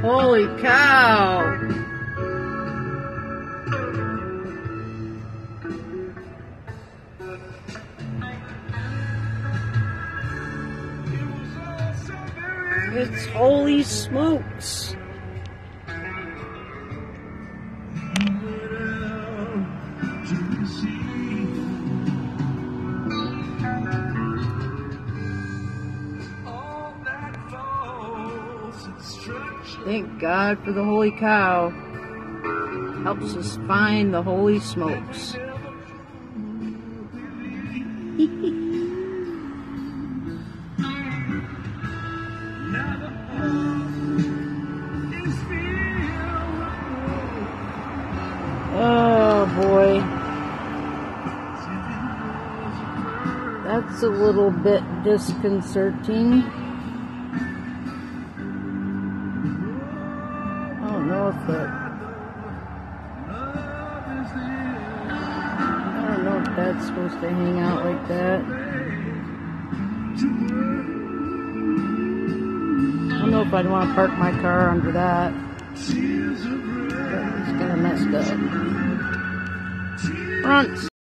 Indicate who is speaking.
Speaker 1: Holy cow! It's holy smokes! Thank God for the holy cow. Helps us find the holy smokes. Oh boy. That's a little bit disconcerting. I don't know if that's supposed to hang out like that. I don't know if I'd want to park my car under that. It's kind of messed up. Front